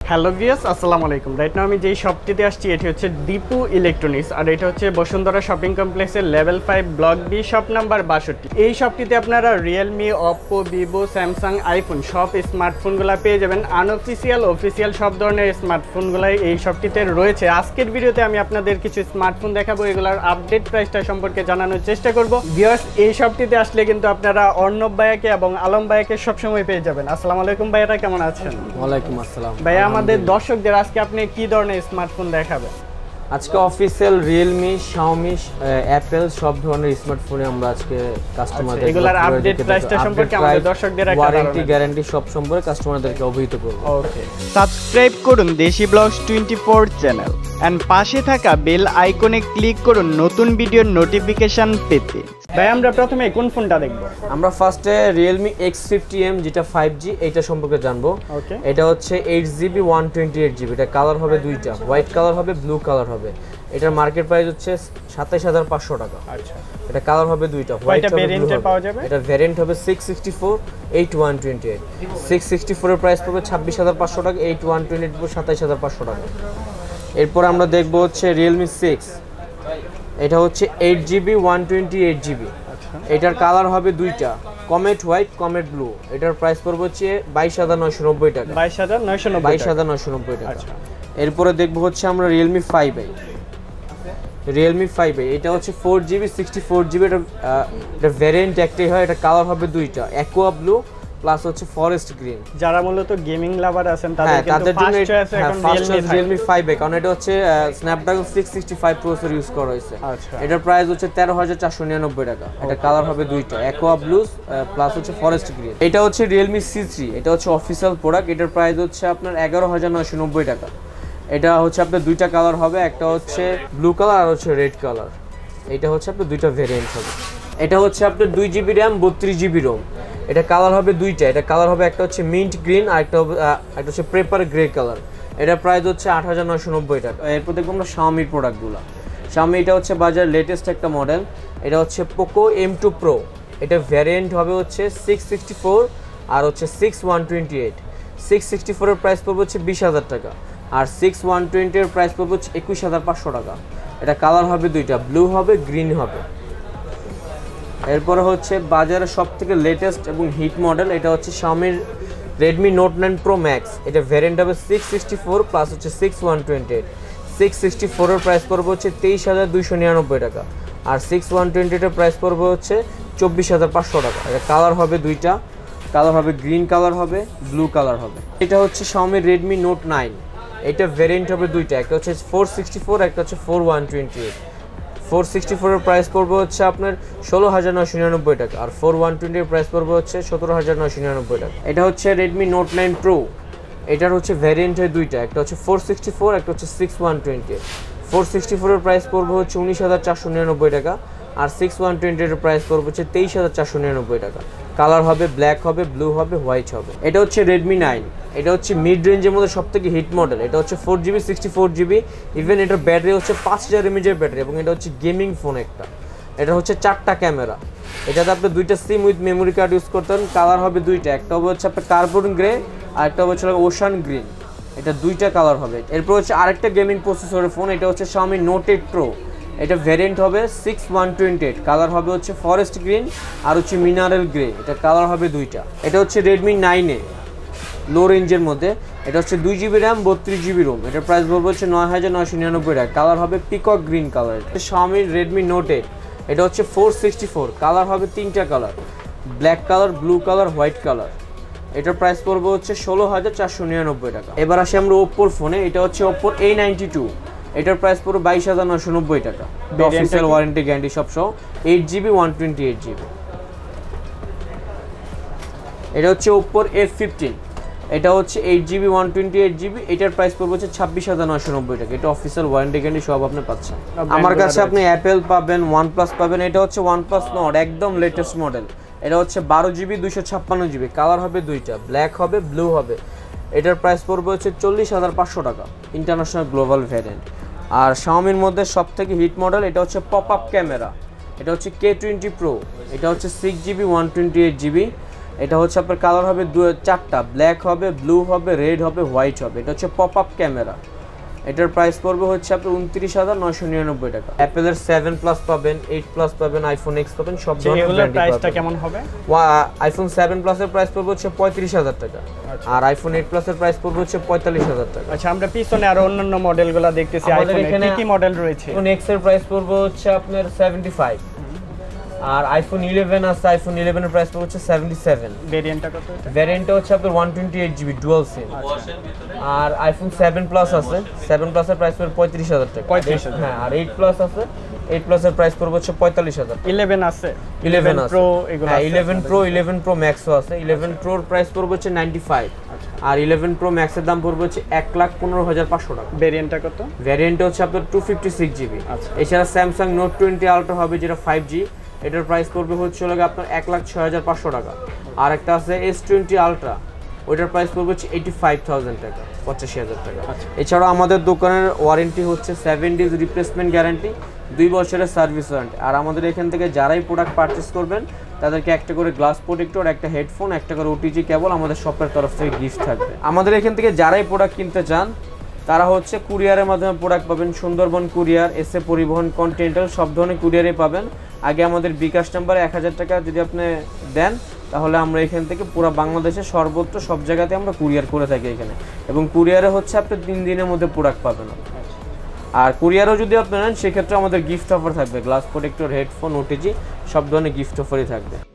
Hello viewers, আসসালামু আলাইকুম। Right now আমি যেই শপটিতে আসছি এটি হচ্ছে দীপু ইলেকট্রনিক্স, আর এটা হচ্ছে বসুন্ধরা শপিং কমপ্লেক্সের level 5 block B shop number 62। এই শপটিতে আপনারা Realme, Oppo, Vivo, Samsung, iPhone সব স্মার্টফোনগুলো পেয়ে যাবেন। আনঅফিসিয়াল, অফিসিয়াল সব ধরনের স্মার্টফোনগুলাই এই শপটিতে রয়েছে। আজকের ভিডিওতে আমি আপনাদের কিছু স্মার্টফোন দেখাবো, এগুলোর আপডেট প্রাইসটা সম্পর্কে জানানোর চেষ্টা করব। ভিউয়ার্স, এই শপটিতে আসলে কিন্তু আপনারা অর্ণব ভাইয়াকে এবং আলম ভাইয়াকে সবসময় পেয়ে যাবেন। আসসালামু আলাইকুম ভাইয়ারা, কেমন আছেন? ওয়ালাইকুম আসসালাম ভাইয়া, আমাদের দর্শকদের আজকে আপনি কি ধরনের স্মার্টফোন দেখাবেন? আজকে অফিসিয়াল রিয়েলমি, শাওমি, অ্যাপল সব ধরনের স্মার্টফোনে আমরা আজকে কাস্টমারদের এগুলার আপডেট প্রাইসটা সম্পর্কে আমাদের দর্শকদের একটা ওয়ারেন্টি গ্যারান্টি সব সম্পর্কে কাস্টমারদেরকে অবহিত করব। ওকে, সাবস্ক্রাইব করুন দেশি ব্লগস 24 চ্যানেল এন্ড পাশে থাকা বেল আইকনে ক্লিক করুন নতুন ভিডিওর নোটিফিকেশন পেতে। ভাই, আমরা প্রথমে কোন ফোনটা দেখব? আমরা ফার্স্টে রিয়েলমি X50M যেটা 5G এটা সম্পর্কে জানবো। ওকে, এটা হচ্ছে 8GB 128GB, এটা কালার হবে দুইটা, হোয়াইট কালার হবে, ব্লু কালার হবে। এটার মার্কেট প্রাইস হচ্ছে 27500 টাকা। আচ্ছা, এটা কালার হবে দুইটা, হোয়াইট হবে, ভেরিয়েন্টে পাওয়া যাবে। এটা ভেরিয়েন্ট হবে 664, 8128। 664 এর প্রাইস পড়বে 26500 টাকা, 8128 পড়বে 27500 টাকা। এরপর আমরা দেখব হচ্ছে রিয়েলমি 6, এটা হচ্ছে 8GB 128GB। এটার কালার হবে দুইটা, কমেট হোয়াইট, কমেট ব্লু। এটার প্রাইস পড়বে হচ্ছে 22990 টাকা। 22990 টাকা। এরপরে দেখব হচ্ছে আমরা রিয়েলমি 5i। রিয়েলমি 5i এটা হচ্ছে 4GB 64GB। এটা ভ্যারিয়েন্ট একটাই হয়, এটা কালার হবে দুইটা, অ্যাকোয়া ব্লু প্লাস হচ্ছে ফরেস্ট গ্রিন। যারা মূলত গেমিং লাভার আছেন তাদের কিন্তু ফার্স্ট চয়েস এখন রিয়েলমি 5i, কারণ এটা হচ্ছে স্ন্যাপড্রাগন 665 প্রসেসর ইউজ করা হয়েছে। আচ্ছা, এটার প্রাইস হচ্ছে 13499 টাকা। এটা কালার হবে দুইটা, অ্যাকোয়া ব্লু প্লাস হচ্ছে ফরেস্ট গ্রিন। এটা হচ্ছে রিয়েলমি C3, এটা হচ্ছে অফিসিয়াল প্রোডাক্ট। এটার প্রাইস হচ্ছে আপনার 11990 টাকা। এটা হচ্ছে আপনার দুইটা কালার হবে, একটা হচ্ছে ব্লু কালার আর হচ্ছে রেড কালার। এটা হচ্ছে আপনার দুইটা ভেরিয়েন্ট হবে। এটা হচ্ছে আপনার 2GB র্যাম 32GB রোম। এটা কালার হবে দুইটা, এটা কালার হবে একটা হচ্ছে মিন্ট গ্রিন আর একটা হচ্ছে পেপার গ্রে কালার। এটার প্রাইস হচ্ছে 8990 টাকা। এরপর দেখবো আমরা শাওমির প্রোডাক্টগুলো। শাওমি এটা হচ্ছে বাজার লেটেস্ট একটা মডেল, এটা হচ্ছে পোকো M2 Pro। এটা ভ্যারিয়েন্ট হবে হচ্ছে 664 আর হচ্ছে 6128। 664 এর প্রাইস পড়বে হচ্ছে 20000 টাকা, আর 6120 এর প্রাইস পড়বে হচ্ছে 21500 টাকা। এটা কালার হবে দুইটা, ব্লু হবে, গ্রিন হবে। এরপরে হচ্ছে বাজারে সবথেকে লেটেস্ট এবং হিট মডেল, এটা হচ্ছে শাওমির Redmi Note 9 Pro Max। এটা ভ্যারিয়েন্ট হবে 664 প্লাস হচ্ছে 6128। 664 এর প্রাইস পড়বে হচ্ছে 23299 টাকা, আর 6128 এর প্রাইস পড়বে হচ্ছে 24500 টাকা। এটা কালার হবে দুইটা, কালার হবে গ্রিন কালার হবে, ব্লু কালার হবে। এটা হচ্ছে শাওমির Redmi Note 9, এটা ভ্যারিয়েন্ট হবে দুইটা, একটা হচ্ছে 464, একটা হচ্ছে 4128। 464 এর প্রাইস পড়বে হচ্ছে আপনার 16999 টাকা, আর 4120 এর প্রাইস পড়বে হচ্ছে 17999 টাকা। এটা হচ্ছে Redmi Note 9 Pro। এটার হচ্ছে ভ্যারিয়েন্ট হয় দুইটা, একটা হচ্ছে 464, একটা হচ্ছে 6128। 464 এর প্রাইস পড়বে হচ্ছে 19499 টাকা, আর 6128 এর প্রাইস পড়বে হচ্ছে 23499 টাকা। কালার হবে ব্ল্যাক হবে, ব্লু হবে, হোয়াইট হবে। এটা হচ্ছে Redmi 9, এটা হচ্ছে মিড রেঞ্জের মধ্যে সবথেকে হিট মডেল। এটা হচ্ছে 4GB 64GB, ইভেন এটার ব্যাটারি হচ্ছে 5000 mAh ব্যাটারি, এবং এটা হচ্ছে গেমিং ফোন একটা। এটা হচ্ছে 4টা ক্যামেরা, এটাতে আপনি 2টা SIM with memory card use করতেন। কালার হবে দুইটা, একটা হবে হচ্ছে আপনার কার্বন গ্রে আর একটা হচ্ছে ওশান গ্রিন। এটা দুইটা কালার হবে। এরপর হচ্ছে আরেকটা গেমিং প্রসেসরের ফোন, এটা হচ্ছে Xiaomi Note 8 Pro। এটা ভ্যারিয়েন্ট হবে 6128, কালার হবে হচ্ছে ফরেস্ট গ্রিন আর হচ্ছে মিনারেল গ্রে। এটা কালার হবে দুইটা। এটা হচ্ছে Redmi 9A, লো রেঞ্জের মধ্যে। এটা হচ্ছে 2GB র্যাম 32GB রোম। এটার প্রাইস বলবো হচ্ছে 9999 টাকা, কালার হবে peacock green colour. Xiaomi Redmi Note 8, এটা হচ্ছে 464, কালার হবে তিনটা colour, black colour, blue colour, white colour. এটার প্রাইস পড়বে হচ্ছে 16499 টাকা। এবার আসি আমরা ওপ্পোর ফোনে, এটা হচ্ছে ওপ্পোর A92। এটার প্রাইস পড়বে 22990 টাকা, অফিসিয়াল ওয়ারেন্টি গ্যারান্টি সব সহ, 8GB 128GB। এটা হচ্ছে ওপ্পোর F15, এটা হচ্ছে 8GB 128GB। এটার প্রাইস পড়বে হচ্ছে 26990 টাকা। এটা অফিসিয়াল ওয়ারেন্টি গ্যারান্টি সব আপনি পাচ্ছেন আমার কাছে। আপনি অ্যাপেল পাবেন, OnePlus পাবেন। এটা হচ্ছে OnePlus Nord, একদম লেটেস্ট মডেল। এটা হচ্ছে 12GB 256GB, কালার হবে দুইটা, ব্ল্যাক হবে, ব্লু হবে। এটার প্রাইস পড়বে হচ্ছে 40500 টাকা, ইন্টারন্যাশনাল গ্লোবাল ভ্যারিয়েন্ট। আর শাওমির মধ্যে সবথেকে হিট মডেল, এটা হচ্ছে পপ আপ ক্যামেরা। এটা হচ্ছে K20 Pro। এটা হচ্ছে 6GB 128GB। এটা হচ্ছে আপনার কালার হবে চারটা, ব্ল্যাক হবে, ব্লু হবে, রেড হবে, হোয়াইট হবে। এটা হচ্ছে পপ আপ ক্যামেরা। এটার প্রাইস পড়বে হচ্ছে আপনার 29,999 টাকা। অ্যাপেলের 7 প্লাস পাবেন, 8 প্লাস পাবেন, আইফোন এক্স পাবেন, সব ধরনের এগুলোর প্রাইসটা কেমন হবে? আইফোন 7 প্লাসের প্রাইস পড়বে হচ্ছে 35,000 টাকা, আর আইফোন 8 প্লাসের প্রাইস পড়বে হচ্ছে 45,000 টাকা। আচ্ছা, আমরা পিছনে আরো অন্যান্য মডেলগুলো দেখতেছি। আমাদের আইফোনে এখানে কি কি মডেল রয়েছে? আইফোন এক্স এর প্রাইস পড়বে হচ্ছে আপনার 75, আর আইফোন 11 আছে, আইফোন 11 এর প্রাইস পড়বে হচ্ছে 77। ভেরিয়েন্টটা কত এটা? ভ্যারিয়েন্টটা হচ্ছে আপনার 128GB ডুয়াল সিম। আর আইফোন 7 প্লাস আছে, 7 প্লাসের প্রাইস পড়বে 35,000 টাকা। 35,000। হ্যাঁ, আর 8 প্লাস আছে, 8 প্লাসের প্রাইস পড়বে হচ্ছে 45,000। 11 আছে, 11 প্রো এগুলো হ্যাঁ, আছে? 11 প্রো, 11 প্রো ম্যাক্সও আছে। 11 প্রোর প্রাইস পড়বে হচ্ছে 95, আর 11 প্রো ম্যাক্সের দাম পড়বে হচ্ছে 1,15,500 টাকা। ভেরিয়েন্টটা কত? ভ্যারিয়েন্টটা হচ্ছে আপনার 256GB। আচ্ছা। এছাড়া স্যামসাং নোট 20 আলট্রা হবে, যেটা 5G, এটার প্রাইস পড়বে হচ্ছে আপনার 1,06,500 টাকা। আর একটা আছে S20 আলট্রা, ওইটার প্রাইস পড়বে হচ্ছে 85,000 টাকা, 85,000 টাকা। এছাড়াও আমাদের দোকানের ওয়ারেন্টি হচ্ছে 7 ডেজ রিপ্লেসমেন্ট গ্যারান্টি, 2 বছরের সার্ভিস ওয়ারেন্টি। আর আমাদের এখান থেকে যারাই প্রোডাক্ট পারচেস করবেন তাদেরকে একটা করে গ্লাস প্রোটেক্টর, একটা হেডফোন, একটা করে ওটিজি কেবল আমাদের শপের তরফ থেকে গিফট থাকবে। আমাদের এখান থেকে যারাই প্রোডাক্ট কিনতে চান তারা হচ্ছে কুরিয়ারের মাধ্যমে প্রোডাক্ট পাবেন। Sundarban courier, SA Paribahan, Continental, সব ধরনের কুরিয়ারই পাবেন। আগে আমাদের বিকাশ নাম্বারে 1000 টাকা যদি আপনি দেন তাহলে আমরা এখান থেকে পুরো বাংলাদেশে সর্বত্র সব জায়গাতে আমরা কুরিয়ার করে থাকি এখানে, এবং কুরিয়ারে হচ্ছে আপনি 3 দিনের মধ্যে প্রোডাক্ট পাবেন। আর কুরিয়ারও যদি আপনি নেন সেক্ষেত্রে আমাদের গিফট অফার থাকবে, গ্লাস প্রোটেক্টর, হেডফোন, ওটিজি, সব ধরনের গিফট অফারই থাকবে।